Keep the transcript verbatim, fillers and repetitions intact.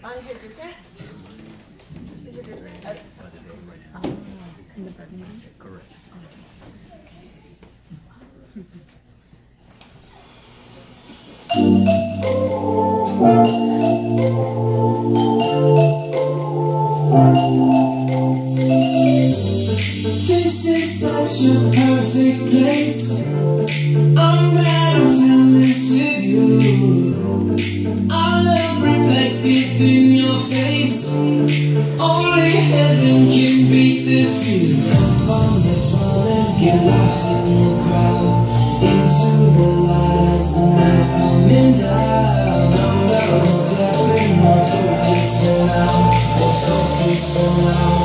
On is your good turn? Is your good right? Okay. Ah, in the burgundy? Correct. This is such a perfect place. I'm glad I found this with you. Our love reflected in your face. Only heaven can beat this view. Come on, let's run and get lost in the crowd. Into the light as the night's coming down. I'm double tapping my focus and now, we're focusing now.